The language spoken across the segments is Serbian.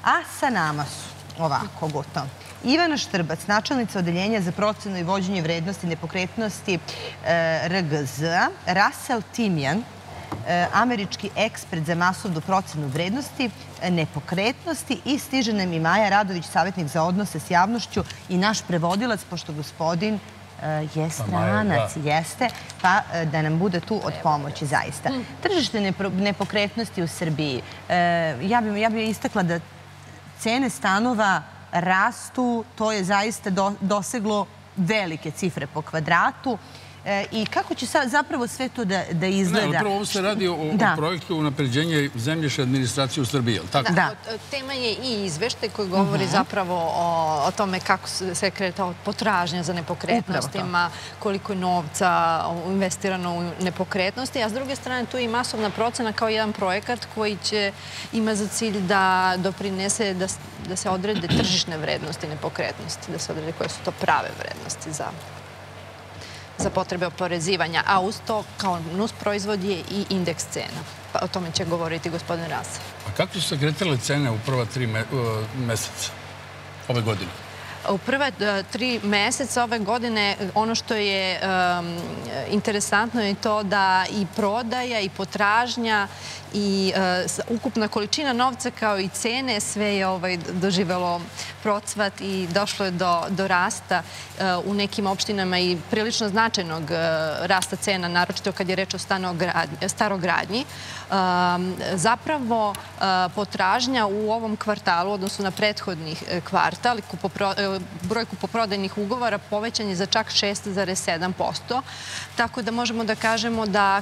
A sa nama su ovako gotovo. Ivana Štrbac, načelnica Odeljenja za procenu i vođenje vrednosti nepokretnosti RGZ, Russell Timjan, američki ekspert za masovnu procenu vrednosti nepokretnosti i stiže nam i Maja Radović, savjetnik za odnose s javnošću i naš prevodilac, pošto gospodin je stranac, jeste, pa da nam bude tu od pomoći zaista. Tržište nepokretnosti u Srbiji. Ja bih istakla da cene stanova rastu, to je zaista doseglo velike cifre po kvadratu. I kako će zapravo sve to da izgleda? Upravo ovo se radi o projektu unapređenja zemljišne administracije u Srbiji, je li tako? Da, tema je i izveštaj koji govori zapravo o tome kako se kretao potražnja za nepokretnostima, koliko je novca investirano u nepokretnosti, a s druge strane tu je i masovna procena kao jedan projekat koji će ima za cilj da doprinese da se odrede tržišne vrednosti nepokretnosti, da se odrede koje su to prave vrednosti za potrebe oporezivanja, a uz to kao nus proizvod je i indeks cena. O tome će govoriti gospodin Rasa. A kako su se kretale cene u prva 3 meseca ove godine? U prve 3 meseca ove godine ono što je interesantno je to da i prodaja i potražnja i ukupna količina novca kao i cene sve je doživelo procvat i došlo je do rasta u nekim opštinama i prilično značajnog rasta cena, naročito kad je reč o starogradnji. Zapravo potražnja u ovom kvartalu, odnosno na prethodnih kvartal, broj kupoprodajnih ugovora povećan je za čak 6,7%, tako da možemo da kažemo da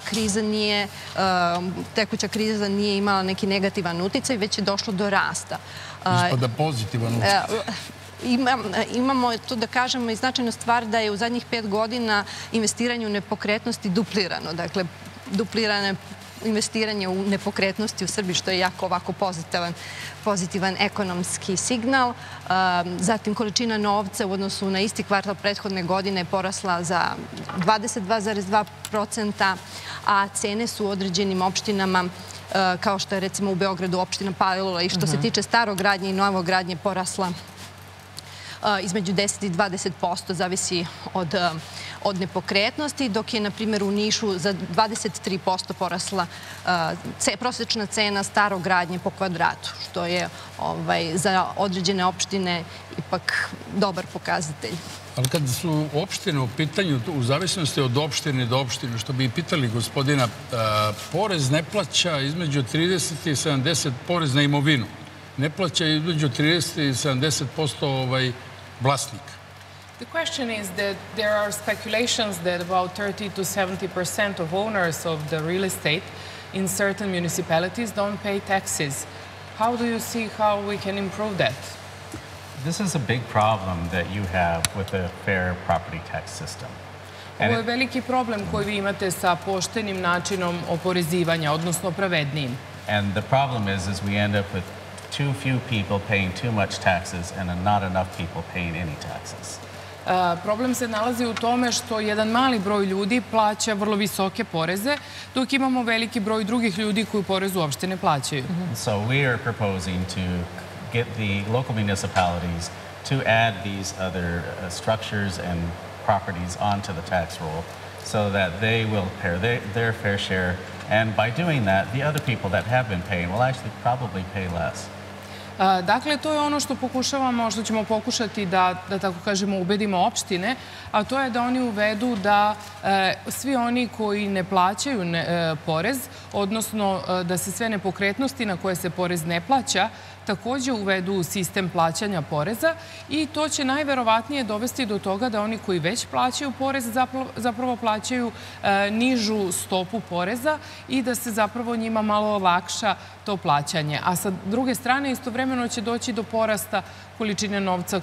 tekuća kriza nije imala neki negativan uticaj, već je došlo do rasta. Ispada pozitivan uticaj. Imamo tu da kažemo i značajnu stvar da je u zadnjih 5 godina investiranje u nepokretnosti duplirano. Dakle, duplirano je investiranje u nepokretnosti u Srbiji, što je jako ovako pozitivan ekonomski signal. Zatim, količina novca u odnosu na isti kvartal prethodne godine je porasla za 22,2%, a cene su u određenim opštinama, kao što je recimo u Beogradu opština Palilula, i što se tiče starogradnje i novogradnje, porasla između 10 i 20%, zavisi od nepokretnosti, dok je, na primjer, u Nišu za 23% porasla prosječna cena starogradnje po kvadratu, što je za određene opštine ipak dobar pokazatelj. Ali kad su opštine u pitanju, u zavisnosti od opštine do opštine, što bi i pitali gospodina, porez ne plaća između 30 i 70% porez na imovinu. Ne plaća između 30 i 70% vlasnika. The question is that there are speculations that about 30 to 70% of owners of the real estate in certain municipalities don't pay taxes. How do you see how we can improve that? This is a big problem that you have with a fair property tax system. Ovo je veliki problem koji vi imate sa poštenim načinom oporezivanja, odnosno pravednijim. And the problem is we end up with too few people paying too much taxes and not enough people paying any taxes. Problem se nalazi u tome što jedan mali broj ljudi plaća vrlo visoke poreze, dok imamo veliki broj drugih ljudi koji porez uopšte ne plaćaju. So we are proposing to get the local municipalities to add these other structures and properties onto the tax roll so that they will pay their fair share. And by doing that, the other people that have been paying will actually probably pay less. Dakle, to je ono što pokušavamo, što ćemo pokušati da tako kažemo, ubedimo opštine, a to je da oni uvedu da svi oni koji ne plaćaju porez, odnosno da se sve nepokretnosti na koje se porez ne plaća, takođe uvedu u sistem plaćanja poreza i to će najverovatnije dovesti do toga da oni koji već plaćaju porez zapravo plaćaju nižu stopu poreza i da se zapravo njima malo olakša to plaćanje. A sa druge strane, istovremeno će doći do porasta količine novca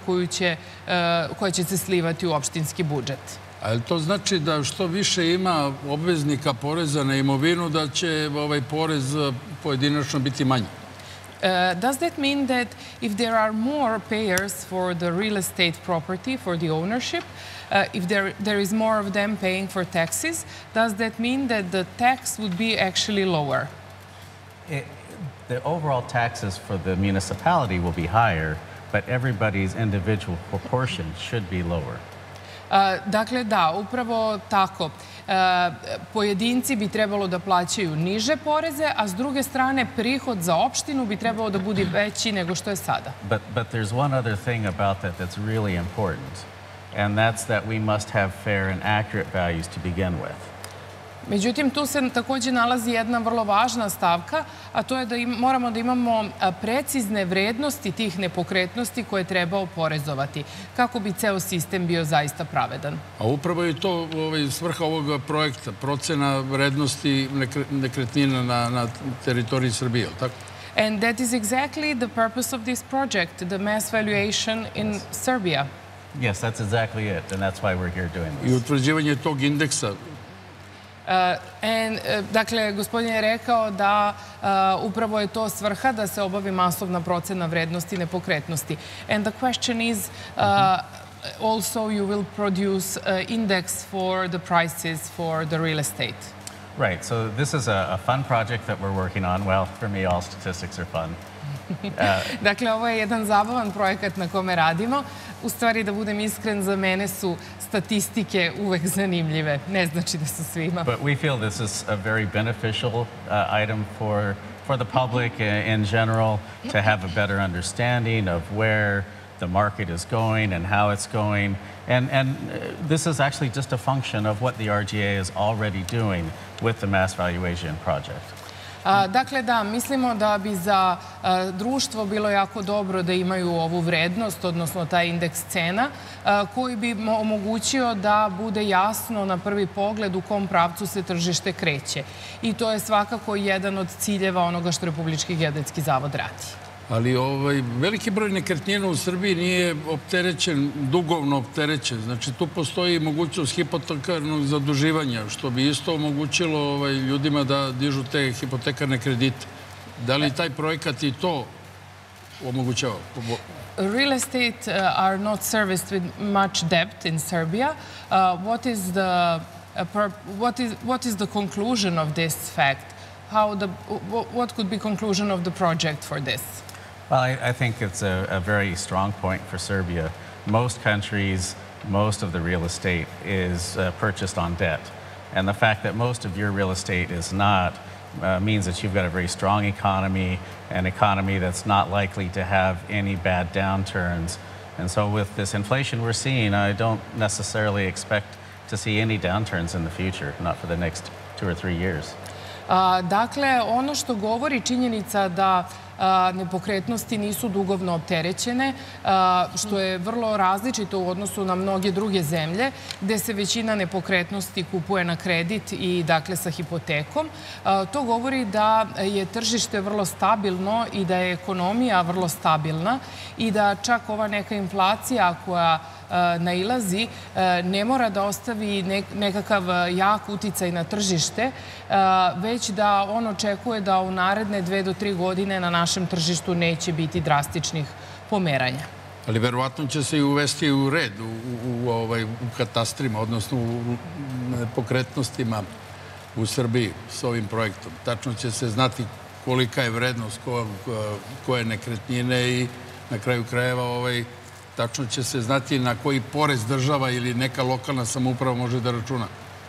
koja će se slivati u opštinski budžet. A je li to znači da što više ima obveznika poreza na imovinu, da će ovaj porez pojedinačno biti manji? Does that mean that if there are more payers for the real estate property, for the ownership, if there is more of them paying for taxes, does that mean that the tax would be actually lower? the overall taxes for the municipality will be higher, but everybody's individual proportion should be lower. Dakle, da, upravo tako. Pojedinci bi trebalo da plaćaju niže poreze, a s druge strane prihod za opštinu bi trebalo da bude veći nego što je sada. But there's one other thing about that that's really important, and that's that we must have fair and accurate values to begin with. Međutim, tu se takođe nalazi jedna vrlo važna stavka, a to je da moramo da imamo precizne vrednosti tih nepokretnosti koje treba oporezovati, kako bi ceo sistem bio zaista pravedan. A upravo je to svrha ovog projekta, procena vrednosti nekretnina na teritoriji Srbije, tako? And that is exactly the purpose of this project, the mass valuation in Serbia. Yes, that's exactly it, and that's why we're here doing this. I utvrđivanje tog indeksa. Dakle, gospodin je rekao da upravo je to svrha da se obavi masovna procena vrednosti nepokretnosti. And the question is, also you will produce index for the prices for the real estate. Right, so this is a fun project that we're working on. Well, for me, all statistics are fun. Dakle, ovo je jedan zabavan projekat na kome radimo. U stvari, da budem iskren, za mene su statistike uvek zanimljive. Ne znači da su svima. But we feel this is a very beneficial item for the public in general to have a better understanding of where the market is going and how it's going. And this is actually just a function of what the RGA is already doing with the mass valuation project. Dakle, da, mislimo da bi za društvo bilo jako dobro da imaju ovu vrednost, odnosno taj indeks cena, koji bi omogućio da bude jasno na prvi pogled u kom pravcu se tržište kreće. I to je svakako jedan od ciljeva onoga što Republički geodetski zavod radi. Ali veliki broj nekretnina u Srbiji nije opterećen, dugovno opterećen. Znači, tu postoji mogućnost hipotekarnog zaduživanja, što bi isto omogućilo ljudima da dižu te hipotekarne kredite. Da li taj projekat i to omogućava? Real estate are not serviced with much debt in Serbia. What is the conclusion of this fact? What could be conclusion of the project for this? Well, I think it's a very strong point for Serbia. Most countries, most of the real estate is purchased on debt. And the fact that most of your real estate is not means that you've got a very strong economy, an economy that's not likely to have any bad downturns. And so with this inflation we're seeing, I don't necessarily expect to see any downturns in the future, not for the next 2 or 3 years. Dakle, ono što govori činjenica da nepokretnosti nisu dugovno opterećene, što je vrlo različito u odnosu na mnoge druge zemlje, gde se većina nepokretnosti kupuje na kredit i dakle sa hipotekom. To govori da je tržište vrlo stabilno i da je ekonomija vrlo stabilna i da čak ova neka inflacija koja nailazi ne mora da ostavi nekakav jak uticaj na tržište, već da on očekuje da u naredne 2 do 3 godine na našem tržištu neće biti drastičnih pomeranja. Ali verovatno će se i uvesti u red u katastrima, odnosno u nepokretnostima u Srbiji s ovim projektom. Tačno će se znati kolika je vrednost koje nekretnine i na kraju krajeva tačno će se znati na koji porez država ili neka lokalna samouprava može da računa.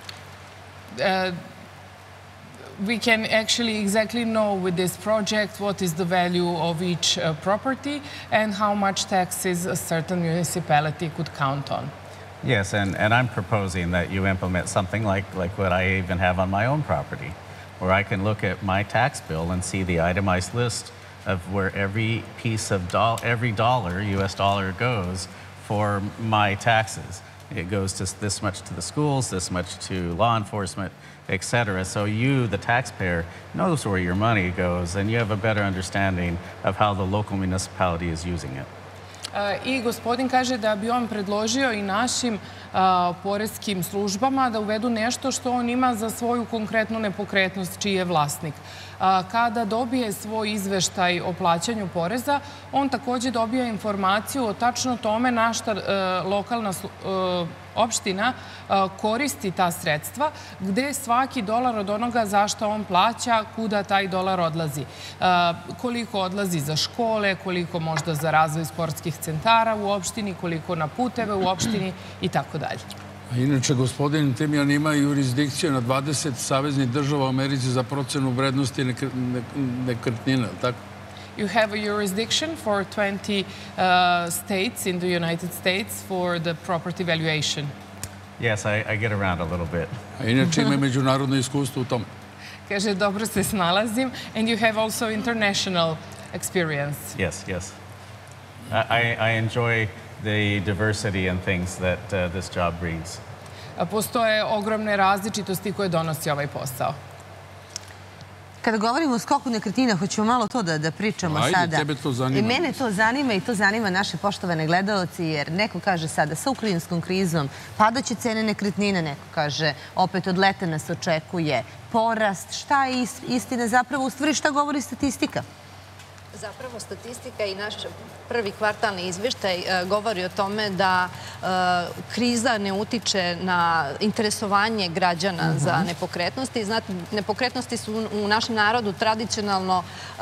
We can actually exactly know with this project what is the value of each property and how much taxes a certain municipality could count on. Yes, and I'm proposing that you implement something like what I even have on my own property, where I can look at my tax bill and see the itemized list of where every piece of every dollar, US dollar, goes for my taxes. It goes to this much to the schools, this much to law enforcement, etc. So you, the taxpayer, knows where your money goes and you have a better understanding of how the local municipality is using it. I gospodin kaže da bi on predložio i našim poreskim službama da uvedu nešto što on ima za svoju konkretnu nepokretnost čiji je vlasnik. Kada dobije svoj izveštaj o plaćanju poreza, on takođe dobija informaciju o tačno tome na šta lokalna opština koristi ta sredstva, gde svaki dolar od onoga za što on plaća, kuda taj dolar odlazi. Koliko odlazi za škole, koliko možda za razvoj sportskih centara u opštini, koliko na puteve u opštini i tako dalje. Inače, gospodin Timijan ima jurisdikciju na 20 saveznih država u Americi za procenu vrednosti nekretnina, tako? You have a jurisdiction for 20 states in the United States for the property valuation. Yes, I get around a little bit. A inače ima međunarodno iskustvo u tome. Kaže, dobro se snalazim. And you have also international experience. Yes. I enjoy the diversity and things that this job brings. Postoje ogromne različitosti koje donosi ovaj posao. Kada govorimo o skoku nekretnina, hoćemo malo to da pričamo sada. Ajde, tebe to zanima. I mene to zanima i to zanima naše poštovane gledaoci, jer neko kaže sada sa ukrajinskom krizom padaće cene nekretnina, neko kaže opet od leta nas očekuje porast. Šta je istina zapravo? U stvari šta govori statistika? Zapravo statistika i naš prvi kvartalni izveštaj govori o tome da kriza ne utiče na interesovanje građana za nepokretnosti. Znate, nepokretnosti su u našem narodu tradicionalno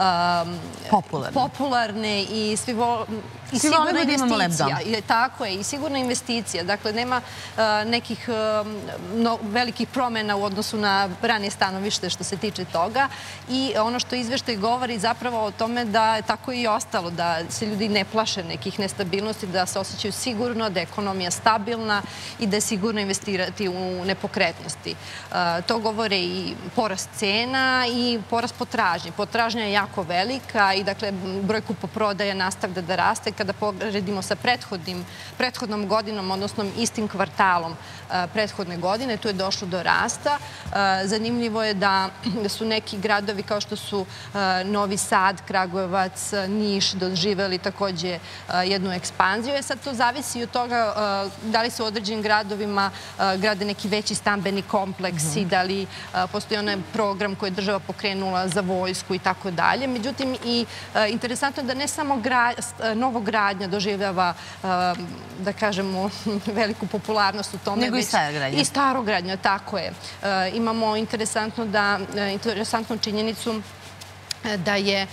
popularne i sigurna investicija. Tako je, i sigurna investicija. Dakle, nema nekih velikih promjena u odnosu na ranije stanovište što se tiče toga. I ono što izveštaj govori zapravo o tome da je tako i ostalo, da se ljudi ne plaše nekih nestabilnosti, da se osjećaju sigurno, da je ekonomija stabilna i da je sigurno investirati u nepokretnosti. To govore i porast cena i porast potražnje. Potražnja je jako velika i dakle broj kupoprodaje nastavlja da raste. Kada poredimo sa prethodnom godinom, odnosno istim kvartalom prethodne godine, tu je došlo do rasta. Zanimljivo je da su neki gradovi kao što su Novi Sad, Kragujevac, Niš doživeli takođe jednu ekspanziju. Sad to zavisi od toga da li se u određenim gradovima grade neki veći stambeni kompleksi, da li postoji onaj program koji je država pokrenula za vojsku i tako dalje. Međutim, i interesantno je da ne samo novogradnja doživljava, da kažemo, veliku popularnost u tome, nego i starogradnja. I starogradnja, tako je. Imamo interesantnu činjenicu da je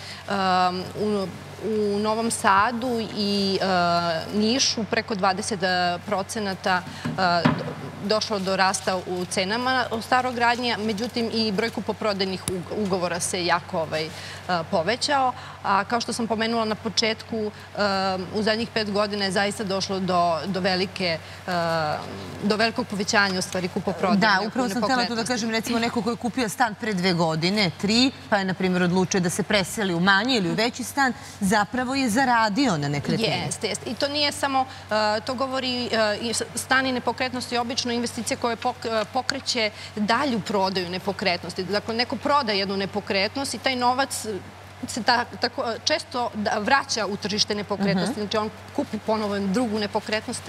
u Novom Sadu i Nišu preko 20% došlo do rasta u cenama u starogradnji, međutim i broj kupoprodajnih ugovora se jako povećao. A kao što sam pomenula na početku, u zadnjih 5 godina je zaista došlo do velikog povećanja u stvari kupoprodaje. Da, upravo sam htjela tu da kažem, recimo neko ko je kupio stan pre 2 godine, 3, pa je, na primjer, odlučio da se preseli u manji ili u veći stan, zapravo je zaradio na nekretnini. Jeste. I to nije samo, to govori stan i nepokretnosti obično investicija koja pokreće dalju prodaju nepokretnosti. Dakle, neko proda jednu nepokretnost i taj novac se često vraća u tržište nepokretnosti. Znači, on kupi ponovo drugu nepokretnost.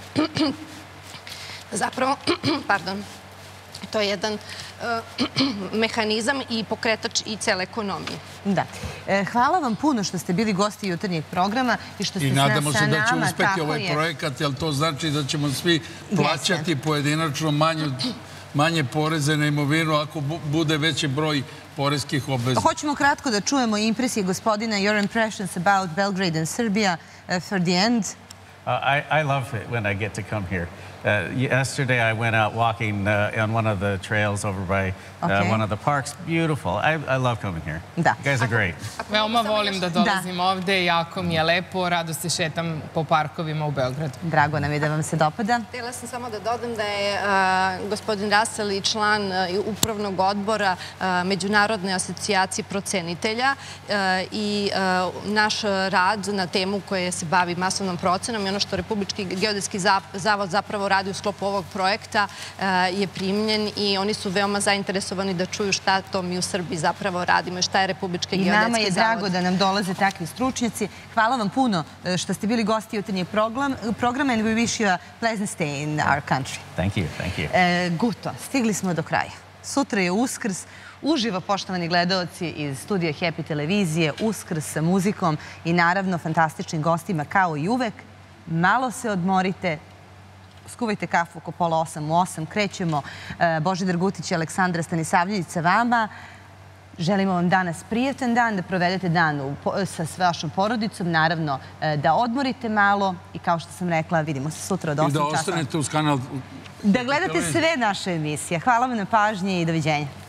Zapravo, pardon, to je jedan mehanizam i pokretač i cele ekonomije. Da. Hvala vam puno što ste bili gosti jutarnjeg programa i što ste sa nama. I nadamo se da će uspeti ovaj projekat, jer to znači da ćemo svi plaćati pojedinačno manje poreze na imovinu ako bude veći broj poreskih obveza. Hoćemo kratko da čujemo impresije gospodina, your impressions about Belgrade and Serbia for the end. I love it when I get to come here. Yesterday I went out walking on one of the trails over by one of the parks. Beautiful. I love coming here. You guys are great. Veoma volim da dolazim ovde, jako mi je lepo, rado se šetam po parkovima u Beogradu. Drago nam je da vam se dopada. Htjela sam samo da dodam da je gospodin Rasel i član upravnog odbora Međunarodne asocijacije procenitelja i naš rad na temu koja se bavi masovnom procenom i ono što Republički geodetski zavod zapravo radi u sklopu ovog projekta je primljen i oni su veoma zainteresovani da čuju šta to mi u Srbiji zapravo radimo i šta je Republički geodetski zavod. I nama je drago da nam dolaze takvi stručnjaci. Hvala vam puno što ste bili gosti jutarnjeg programa and we wish you a pleasant stay in our country. Thank you. Guto, stigli smo do kraja. Sutra je Uskrs. Uživo, poštovani gledaoci iz studija Happy televizije, Uskrs sa muzikom i naravno fantastičnim gostima kao i uvek. Malo se odmorite skuvajte kafu oko 7:30 u 8. Krećemo. Božidar Gutić i Aleksandra Stanisavljević sa vama. Želimo vam danas prijatan dan, da provedete dan sa vašom porodicom, naravno da odmorite malo i kao što sam rekla, vidimo se sutra od 8 časova. I da ostanete uz kanal... Da gledate sve naše emisije. Hvala vam na pažnji i doviđenja.